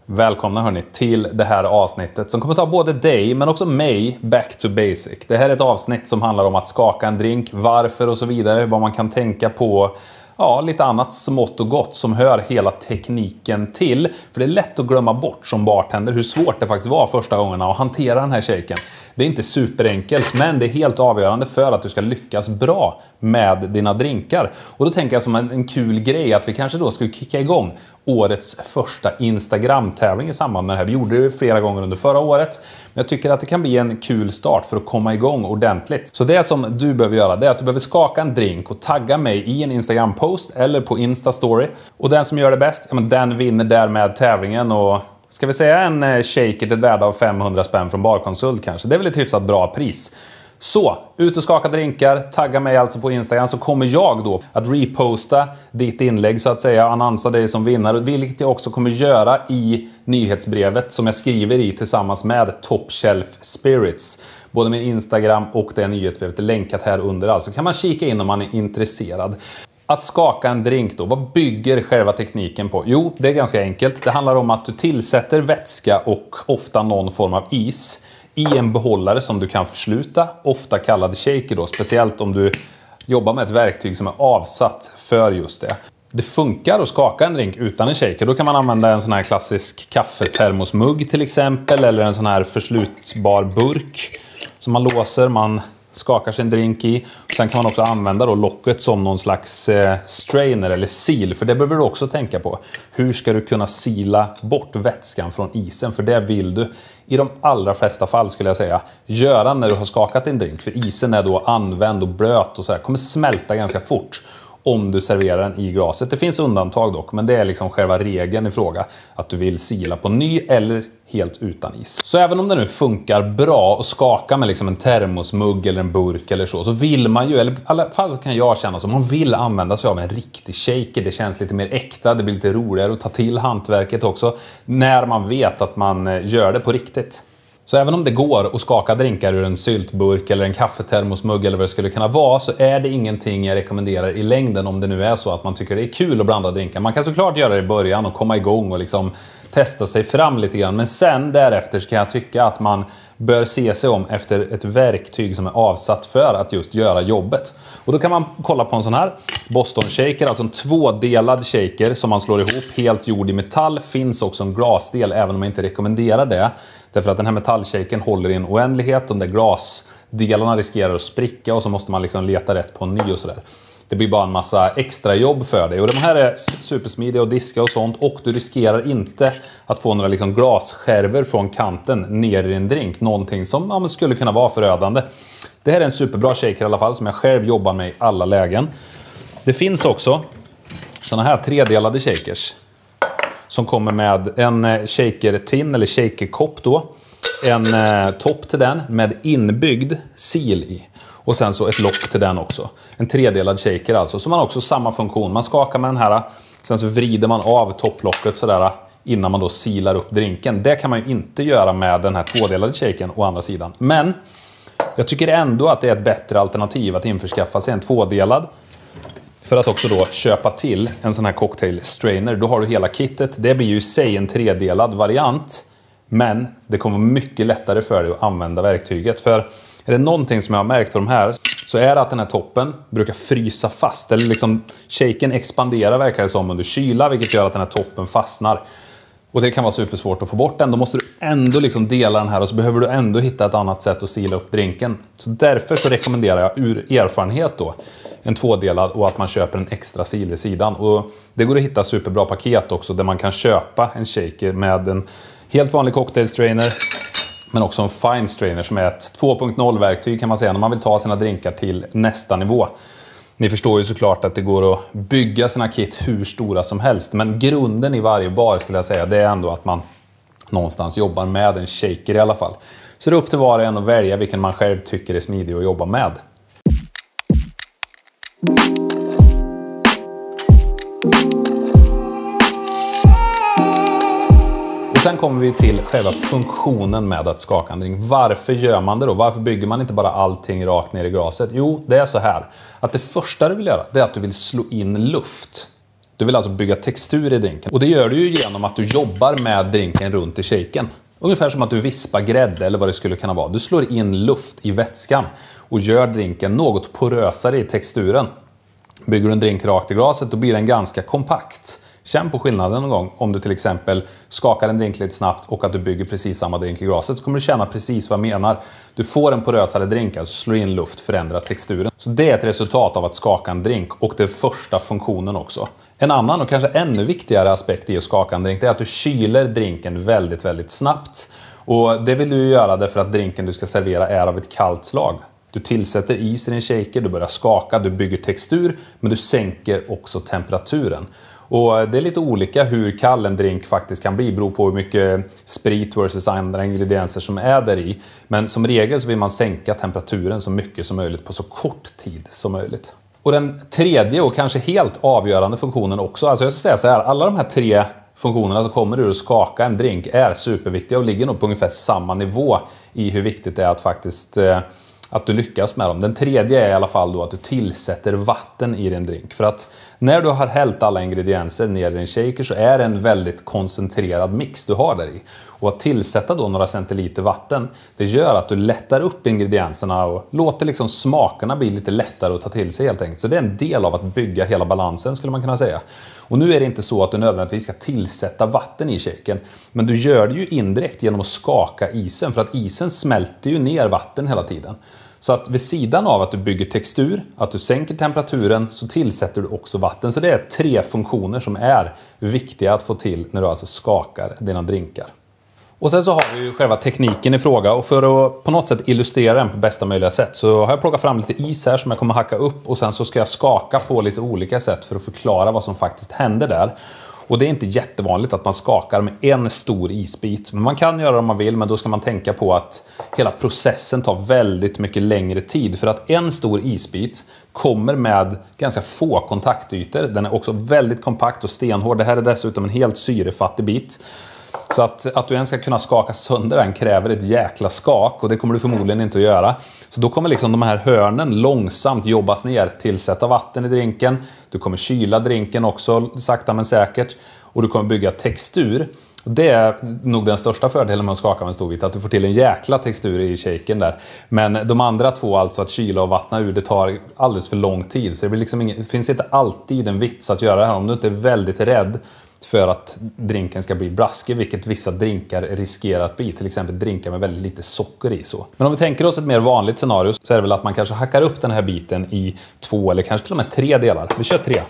Välkomna hörni till det här avsnittet som kommer ta både dig men också mig back to basic. Det här är ett avsnitt som handlar om att skaka en drink, varför och så vidare, vad man kan tänka på. Ja, lite annat smått och gott som hör hela tekniken till. För det är lätt att glömma bort som bartender hur svårt det faktiskt var första gångerna att hantera den här shaken. Det är inte superenkelt, men det är helt avgörande för att du ska lyckas bra med dina drinkar. Och då tänker jag som en kul grej att vi kanske då skulle kicka igång årets första Instagram-tävling i samband med det här. Vi gjorde det flera gånger under förra året, men jag tycker att det kan bli en kul start för att komma igång ordentligt. Så det som du behöver göra, det är att du behöver skaka en drink och tagga mig i en Instagram-post eller på Insta-story. Och den som gör det bäst, ja, men den vinner därmed tävlingen. Och ska vi säga en shaker till ett värde av 500 spänn från Barkonsult kanske. Det är väl ett hyfsat bra pris. Så, ut och skaka drinkar, tagga mig alltså på Instagram, så kommer jag då att reposta ditt inlägg så att säga, annonsa dig som vinnare, vilket jag också kommer göra i nyhetsbrevet som jag skriver i tillsammans med Top Shelf Spirits. Både min Instagram och det nyhetsbrevet är länkat här under, alltså kan man kika in om man är intresserad. Att skaka en drink då, vad bygger själva tekniken på? Jo, det är ganska enkelt. Det handlar om att du tillsätter vätska och ofta någon form av is i en behållare som du kan försluta, ofta kallad shaker då, speciellt om du jobbar med ett verktyg som är avsatt för just det. Det funkar att skaka en drink utan en shaker. Då kan man använda en sån här klassisk kaffetermosmugg till exempel, eller en sån här förslutbar burk som man låser, man skakar sin drink i. Sen kan man också använda då locket som någon slags strainer eller sil, för det behöver du också tänka på. Hur ska du kunna sila bort vätskan från isen? För det vill du i de allra flesta fall, skulle jag säga, göra när du har skakat din drink. För isen är då använd och blöt och så här, kommer smälta ganska fort om du serverar den i glaset. Det finns undantag dock, men det är liksom själva regeln i fråga, att du vill sila på ny eller helt utan is. Så även om det nu funkar bra att skaka med liksom en termosmugg eller en burk eller så vill man ju, eller i alla fall kan jag känna som man vill använda sig av en riktig shaker. Det känns lite mer äkta, det blir lite roligare att ta till hantverket också när man vet att man gör det på riktigt. Så även om det går att skaka drinkar ur en syltburk eller en kaffetermosmugg eller vad det skulle kunna vara, så är det ingenting jag rekommenderar i längden om det nu är så att man tycker det är kul att blanda drinkar. Man kan såklart göra det i början och komma igång och liksom testa sig fram lite grann, men sen därefter så kan jag tycka att man bör se sig om efter ett verktyg som är avsatt för att just göra jobbet. Och då kan man kolla på en sån här Boston shaker, alltså en tvådelad shaker som man slår ihop, helt gjord i metall. Finns också en glasdel, även om jag inte rekommenderar det. Därför att den här metallshaken håller i en oändlighet. De där glasdelarna riskerar att spricka och så måste man liksom leta rätt på en ny och sådär. Det blir bara en massa extra jobb för dig. Och de här är supersmidiga och diska och sånt. Och du riskerar inte att få några liksom glasskärvor från kanten ner i din drink. Någonting som skulle kunna vara förödande. Det här är en superbra shaker i alla fall, som jag själv jobbar med i alla lägen. Det finns också såna här tredelade shakers som kommer med en shaker-tin eller shaker-kopp då. En topp till den med inbyggd sil i. Och sen så ett lock till den också. En tredelad shaker alltså. Så man har också samma funktion. Man skakar med den här. Sen så vrider man av topplocket sådär innan man då silar upp drinken. Det kan man ju inte göra med den här tvådelade shakern å andra sidan. Men jag tycker ändå att det är ett bättre alternativ att införskaffa sig en tvådelad. För att också då köpa till en sån här cocktail strainer. Då har du hela kittet. Det blir ju i sig en tredelad variant. Men det kommer mycket lättare för dig att använda verktyget. För är det någonting som jag har märkt på de här, så är det att den här toppen brukar frysa fast. Eller liksom shaken expanderar, verkar det som, under kyla, vilket gör att den här toppen fastnar. Och det kan vara supersvårt att få bort den. Då måste du ändå liksom dela den här och så behöver du ändå hitta ett annat sätt att sila upp drinken. Så därför så rekommenderar jag ur erfarenhet då en tvådelad och att man köper en extra sil vid sidan. Och det går att hitta superbra paket också där man kan köpa en shaker med en helt vanlig cocktail strainer, men också en fine strainer som är ett 2.0-verktyg kan man säga när man vill ta sina drinkar till nästa nivå. Ni förstår ju såklart att det går att bygga sina kit hur stora som helst, men grunden i varje bar skulle jag säga, det är ändå att man någonstans jobbar med en shaker i alla fall. Så det är upp till var och en att välja vilken man själv tycker är smidig att jobba med. Sen kommer vi till själva funktionen med att skaka en drink. Varför gör man det då? Varför bygger man inte bara allting rakt ner i glaset? Jo, det är så här. Att det första du vill göra, det är att du vill slå in luft Du vill alltså bygga textur i drinken. Och det gör du ju genom att du jobbar med drinken runt i shaken. Ungefär som att du vispar grädde eller vad det skulle kunna vara. Du slår in luft i vätskan och gör drinken något porösare i texturen. Bygger du en drink rakt i glaset, då blir den ganska kompakt. Känn på skillnaden någon gång. Om du till exempel skakar en drink lite snabbt och att du bygger precis samma drink i glaset, så kommer du känna precis vad jag menar. Du får en porösare drink, alltså slår in luft, förändrar texturen. Så det är ett resultat av att skaka en drink, och det är första funktionen också. En annan och kanske ännu viktigare aspekt i att skaka en drink är att du kyler drinken väldigt, väldigt snabbt. Och det vill du göra därför att drinken du ska servera är av ett kallt slag. Du tillsätter is i din shaker, du börjar skaka, du bygger textur, men du sänker också temperaturen. Och det är lite olika hur kall en drink faktiskt kan bli, beror på hur mycket sprit versus andra ingredienser som är där i. Men som regel så vill man sänka temperaturen så mycket som möjligt på så kort tid som möjligt. Och den tredje och kanske helt avgörande funktionen också, alltså jag ska säga så här, alla de här 3 funktionerna som kommer ur att skaka en drink är superviktiga och ligger nog på ungefär samma nivå i hur viktigt det är att faktiskt att du lyckas med dem. Den tredje är i alla fall då att du tillsätter vatten i din drink. För att när du har hällt alla ingredienser ner i din shaker så är det en väldigt koncentrerad mix du har där i. Och att tillsätta då några centiliter vatten, det gör att du lättar upp ingredienserna och låter liksom smakerna bli lite lättare att ta till sig helt enkelt. Så det är en del av att bygga hela balansen, skulle man kunna säga. Och nu är det inte så att du nödvändigtvis ska tillsätta vatten i shaken, men du gör det ju indirekt genom att skaka isen, för att isen smälter ju ner vatten hela tiden. Så att vid sidan av att du bygger textur, att du sänker temperaturen, så tillsätter du också vatten. Så det är 3 funktioner som är viktiga att få till när du alltså skakar dina drinkar. Och sen så har vi ju själva tekniken i fråga, och för att på något sätt illustrera den på bästa möjliga sätt så har jag plockat fram lite is här som jag kommer hacka upp, och sen så ska jag skaka på lite olika sätt för att förklara vad som faktiskt händer där. Och det är inte jättevanligt att man skakar med en stor isbit. Men man kan göra det om man vill, men då ska man tänka på att hela processen tar väldigt mycket längre tid. För att en stor isbit kommer med ganska få kontaktytor. Den är också väldigt kompakt och stenhård. Det här är dessutom en helt syrefattig bit. Så att du ens ska kunna skaka sönder den kräver ett jäkla skak, och det kommer du förmodligen inte att göra. Så då kommer liksom de här hörnen långsamt jobbas ner, tillsätta vatten i drinken. Du kommer kyla drinken också sakta men säkert, och du kommer bygga textur. Det är nog den största fördelen med att skaka med en stor bit, att du får till en jäkla textur i shaken där. Men de andra 2, alltså att kyla och vattna ur, det tar alldeles för lång tid. Så det blir liksom det finns inte alltid en vits att göra det här om du inte är väldigt rädd för att drinken ska bli blaskig, vilket vissa drinkar riskerar att bli. Till exempel drinkar med väldigt lite socker i så. Men om vi tänker oss ett mer vanligt scenario så är det väl att man kanske hackar upp den här biten i 2 eller kanske till och med 3 delar. Vi kör 3.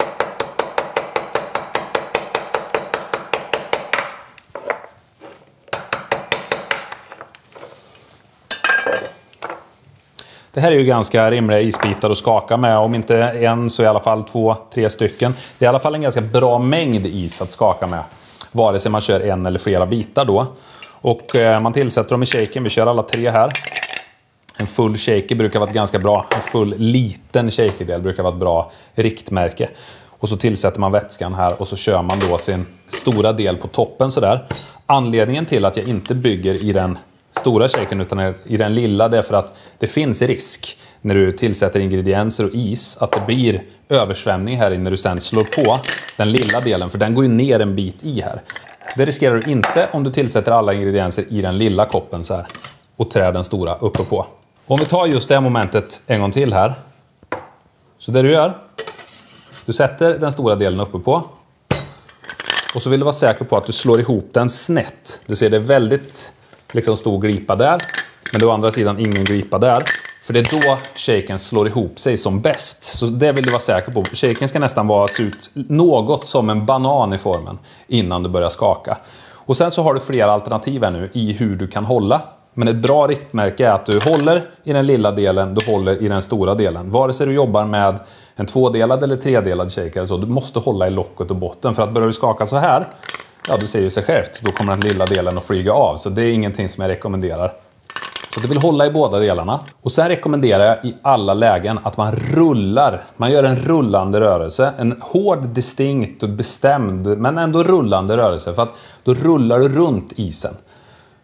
Det här är ju ganska rimliga isbitar att skaka med, om inte en så i alla fall 2-3 stycken. Det är i alla fall en ganska bra mängd is att skaka med, vare sig man kör en eller flera bitar då. Och man tillsätter dem i shaken, vi kör alla 3 här. En full shaker brukar vara ganska bra, en full liten shakerdel brukar vara ett bra riktmärke. Och så tillsätter man vätskan här och så kör man då sin stora del på toppen sådär. Anledningen till att jag inte bygger i den stora shaken utan i den lilla, det är för att det finns risk när du tillsätter ingredienser och is att det blir översvämning här inne när du sen slår på den lilla delen, för den går ju ner en bit i här. Det riskerar du inte om du tillsätter alla ingredienser i den lilla koppen så här och trär den stora uppe på. Om vi tar just det momentet en gång till här. Så det du gör, du sätter den stora delen uppe på och så vill du vara säker på att du slår ihop den snett. Du ser det är väldigt liksom stor glipa där, men det är å andra sidan ingen glipa där. För det är då shaken slår ihop sig som bäst. Så det vill du vara säker på. Shaken ska nästan se ut något som en banan i formen innan du börjar skaka. Och sen så har du flera alternativ här nu i hur du kan hålla. Men ett bra riktmärke är att du håller i den lilla delen, du håller i den stora delen. Vare sig du jobbar med en 2-delad eller 3-delad shaker, så du måste hålla i locket och botten. För att börjar du skaka så här, ja, du ser ju sig självt, då kommer den lilla delen att flyga av. Så det är ingenting som jag rekommenderar. Så du vill hålla i båda delarna. Och sen rekommenderar jag i alla lägen att man rullar. Man gör en rullande rörelse. En hård, distinkt och bestämd, men ändå rullande rörelse. För att då rullar du runt isen.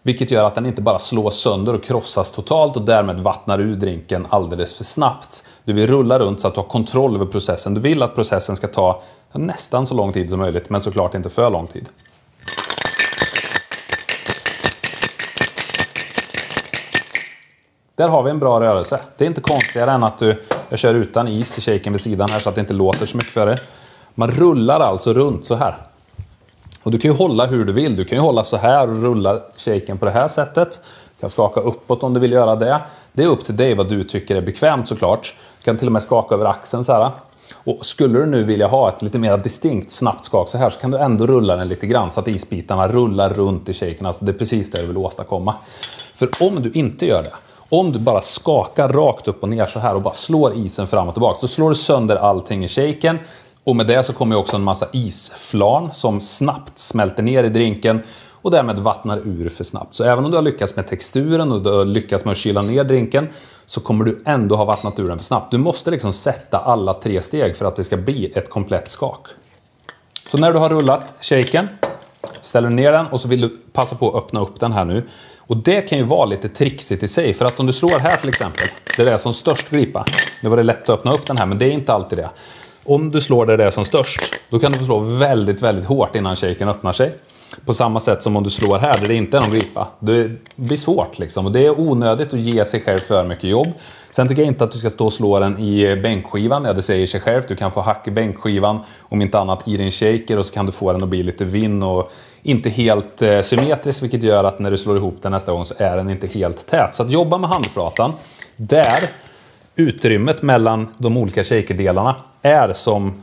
Vilket gör att den inte bara slås sönder och krossas totalt och därmed vattnar ur drinken alldeles för snabbt. Du vill rulla runt så att du har kontroll över processen. Du vill att processen ska ta nästan så lång tid som möjligt, men såklart inte för lång tid. Där har vi en bra rörelse. Det är inte konstigare än att jag kör utan is i shaken vid sidan här så att det inte låter så mycket för det. Man rullar alltså runt så här. Och du kan ju hålla hur du vill. Du kan ju hålla så här och rulla shaken på det här sättet. Du kan skaka uppåt om du vill göra det. Det är upp till dig vad du tycker är bekvämt såklart. Du kan till och med skaka över axeln så här. Och skulle du nu vilja ha ett lite mer distinkt snabbt skak så här så kan du ändå rulla den lite grann så att isbitarna rullar runt i shaken. Alltså det är precis det du vill åstadkomma. För om du inte gör det, om du bara skakar rakt upp och ner så här och bara slår isen fram och tillbaka, så slår du sönder allting i shaken. Och med det så kommer också en massa isflarn som snabbt smälter ner i drinken och därmed vattnar ur för snabbt. Så även om du har lyckats med texturen och du har lyckats med att kyla ner drinken så kommer du ändå ha vattnat ur den för snabbt. Du måste liksom sätta alla 3 steg för att det ska bli ett komplett skak. Så när du har rullat shaken ställer du ner den och så vill du passa på att öppna upp den här nu. Och det kan ju vara lite trixigt i sig, för att om du slår här till exempel, det är det som störst glipa. Nu var det lätt att öppna upp den här, men det är inte alltid det. Om du slår där det är som störst, då kan du få slå väldigt, väldigt hårt innan shaken öppnar sig. På samma sätt som om du slår här där det inte är någon glipa. Det blir svårt liksom, och det är onödigt att ge sig själv för mycket jobb. Sen tycker jag inte att du ska stå och slå den i bänkskivan. Ja, det säger sig själv. Du kan få hack i bänkskivan, om inte annat i din shaker, och så kan du få den att bli lite vinn och inte helt symmetrisk, vilket gör att när du slår ihop den nästa gång så är den inte helt tät. Så att jobba med handflatan där utrymmet mellan de olika shakerdelarna är som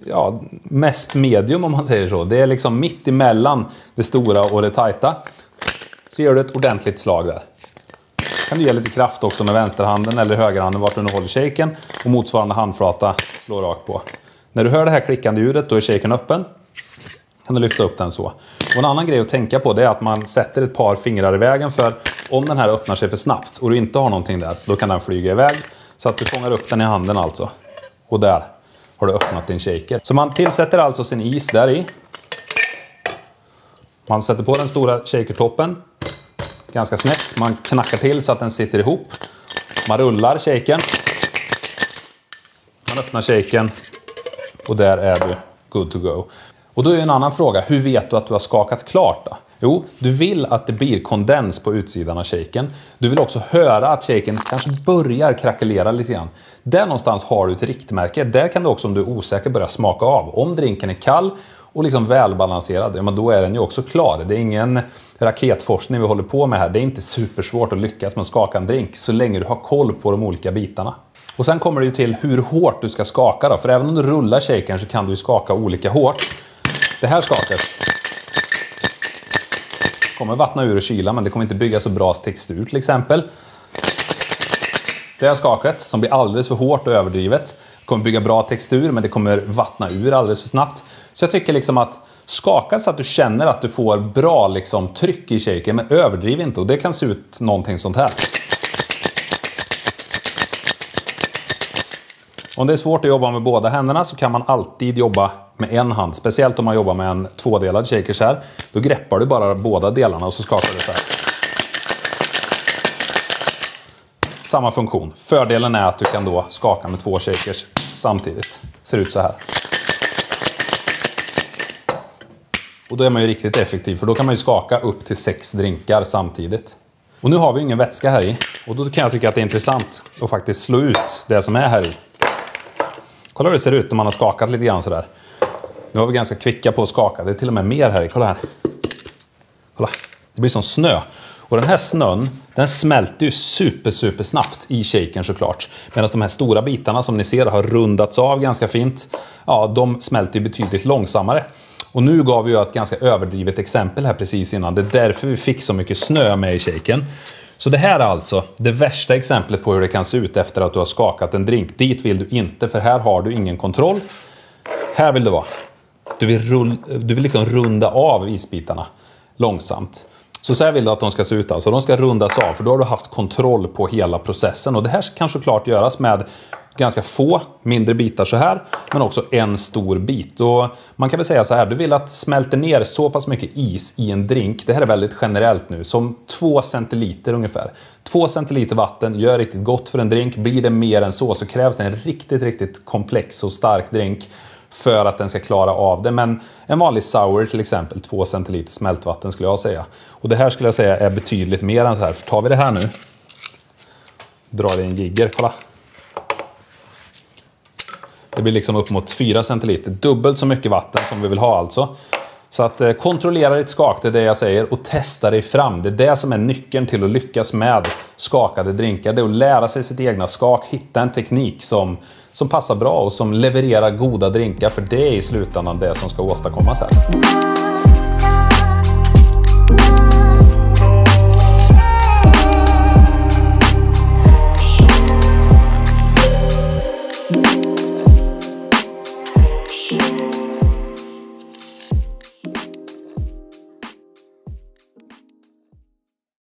mest medium, om man säger så. Det är liksom mitt emellan det stora och det tajta. Så gör du ett ordentligt slag där. Kan du ge lite kraft också med vänsterhanden eller högerhanden vart du nu håller shaken, och motsvarande handflata slår rakt på. När du hör det här klickande ljudet, då är shaken öppen. Kan du lyfta upp den så. Och en annan grej att tänka på, det är att man sätter ett par fingrar i vägen, för om den här öppnar sig för snabbt och du inte har någonting där, då kan den flyga iväg. Så att du fångar upp den i handen alltså. Och där har du öppnat din shaker. Så man tillsätter alltså sin is där i. Man sätter på den stora shakertoppen ganska snett. Man knackar till så att den sitter ihop. Man rullar shaken. Man öppnar shaken. Och där är du good to go. Och då är en annan fråga. Hur vet du att du har skakat klart då? Jo, du vill att det blir kondens på utsidan av shaken. Du vill också höra att shaken kanske börjar krackelera lite grann. Där någonstans har du ett riktmärke. Där kan du också, om du är osäker, börja smaka av. Om drinken är kall och liksom välbalanserad, ja, men då är den ju också klar. Det är ingen raketforskning vi håller på med här. Det är inte supersvårt att lyckas med att skaka en drink så länge du har koll på de olika bitarna. Och sen kommer det ju till hur hårt du ska skaka då. För även om du rullar shaken så kan du ju skaka olika hårt. Det här skaket kommer vattna ur och kyla, men det kommer inte bygga så bra textur till exempel. Det här skaket som blir alldeles för hårt och överdrivet kommer bygga bra textur, men det kommer vattna ur alldeles för snabbt. Så jag tycker liksom att skaka så att du känner att du får bra liksom tryck i shaken, men överdriv inte. Och det kan se ut någonting sånt här. Om det är svårt att jobba med båda händerna så kan man alltid jobba med en hand. Speciellt om man jobbar med en tvådelad shaker så här. Då greppar du bara båda delarna och så skakar du så här. Samma funktion. Fördelen är att du kan då skaka med 2 shakers samtidigt. Ser ut så här. Och då är man ju riktigt effektiv, för då kan man ju skaka upp till 6 drinkar samtidigt. Och nu har vi ingen vätska här i. Och då kan jag tycka att det är intressant att faktiskt slå ut det som är här i. Kolla hur det ser ut när man har skakat lite grann sådär. Nu har vi ganska kvicka på att skaka. Det är till och med mer här i. Kolla här. Kolla. Det blir som snö. Och den här snön, den smälter ju super snabbt i shaken såklart. Medan de här stora bitarna som ni ser har rundats av ganska fint. Ja, de smälter ju betydligt långsammare. Och nu gav vi ju ett ganska överdrivet exempel här precis innan. Det är därför vi fick så mycket snö med i shaken. Så det här är alltså det värsta exemplet på hur det kan se ut efter att du har skakat en drink. Dit vill du inte, för här har du ingen kontroll. Här vill du vara. Du vill liksom runda av isbitarna långsamt. Så här vill du att de ska se ut. Alltså de ska rundas av, för då har du haft kontroll på hela processen. Och det här kan såklart göras med ganska få mindre bitar så här, men också en stor bit. Och man kan väl säga så här, du vill att smälter ner så pass mycket is i en drink, det här är väldigt generellt nu, som 2 centiliter ungefär. 2 centiliter vatten gör riktigt gott för en drink. Blir det mer än så krävs det en riktigt komplex och stark drink för att den ska klara av det. Men en vanlig sour till exempel, 2 centiliter smältvatten skulle jag säga. Och det här skulle jag säga är betydligt mer än så här. För tar vi det här nu, drar det en jigger, kolla. Det blir liksom upp mot 4 centiliter, dubbelt så mycket vatten som vi vill ha alltså. Så att kontrollera ditt skak, det är det jag säger, och testa dig fram. Det är det som är nyckeln till att lyckas med skakade drinkar. Det är att lära sig sitt egna skak, hitta en teknik som passar bra och som levererar goda drinkar. För det är i slutändan det som ska åstadkommas här.